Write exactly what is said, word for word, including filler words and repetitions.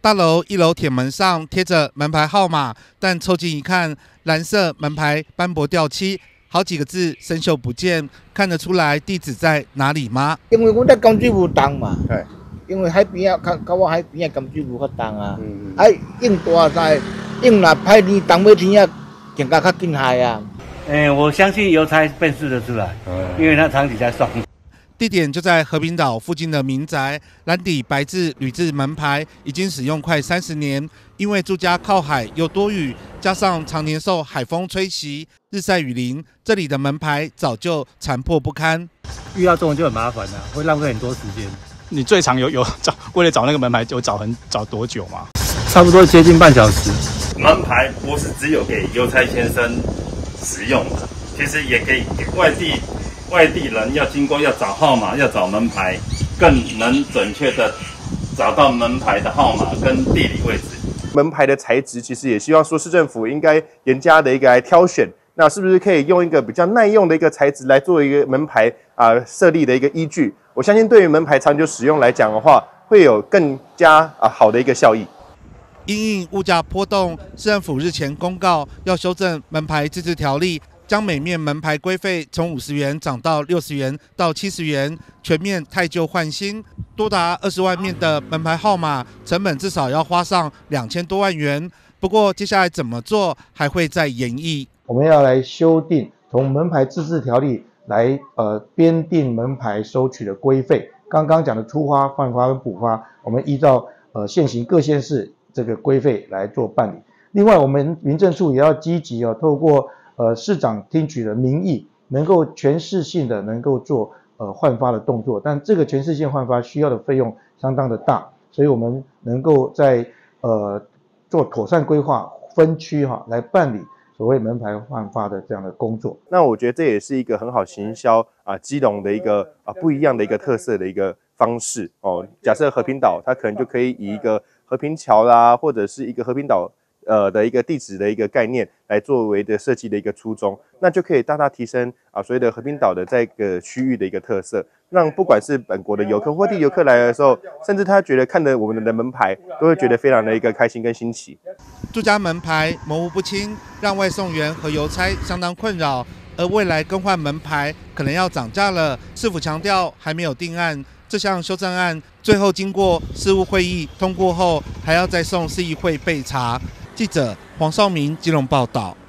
大楼一楼铁门上贴着门牌号码，但凑近一看，蓝色门牌斑驳掉漆，好几个字生锈不见，看得出来地址在哪里吗？ 因为我在江水湖东嘛，因为海边啊，靠靠我海边啊，江水湖较东啊，嗯、啊用大在用若歹天东尾天啊，更加较紧害啊。 哎、欸，我相信邮差辨识得出来，因为他长期在送。 地点就在和平岛附近的民宅，蓝底白字铝制门牌已经使用快三十年。因为住家靠海又多雨，加上常年受海风吹袭、日晒雨淋，这里的门牌早就残破不堪。 遇到这种就很麻烦了，会浪费很多时间。 你最长有有找为了找那个门牌，有找很找多久吗？ 差不多接近半小时。 门牌不是只有给邮差先生使用的，其实也给外地。外地人要经过要找号码，要找门牌，更能准确的找到门牌的号码跟地理位置。 门牌的材质其实也希望说市政府应该严加的一个来挑选，那是不是可以用一个比较耐用的一个材质来做一个门牌啊、呃、设立的一个依据？我相信对于门牌长久使用来讲的话，会有更加啊好的一个效益。 因应物价波动，市政府日前公告要修正门牌自治条例。将每面门牌规费从五十元涨到六十元到七十元，全面汰旧换新，多达二十万面的门牌号码，成本至少要花上两千多万元。不过接下来怎么做还会再研议。 我们要来修订从门牌自治条例来呃编定门牌收取的规费。刚刚讲的初发、换发跟补发，我们依照呃现行各县市这个规费来做办理。另外，我们民政处也要积极哦，透过呃，市长听取了民意，能够全市性的能够做呃换发的动作，但这个全市性换发需要的费用相当的大，所以我们能够在呃做妥善规划分区哈、啊、来办理所谓门牌换发的这样的工作。 那我觉得这也是一个很好行销啊基隆的一个啊不一样的一个特色的一个方式哦。假设和平岛，它可能就可以以一个和平桥啦，或者是一个和平岛。呃的一个地址的一个概念来作为的设计的一个初衷，那就可以大大提升啊所谓的和平岛的这个区域的一个特色，让不管是本国的游客或地游客来的时候，甚至他觉得看着我们的门牌，都会觉得非常的一个开心跟新奇。 住家门牌模糊不清，让外送员和邮差相当困扰，而未来更换门牌可能要涨价了。市府强调还没有定案。这项修正案最后经过事务会议通过后，还要再送市议会备查。记者黄绍明基隆报道。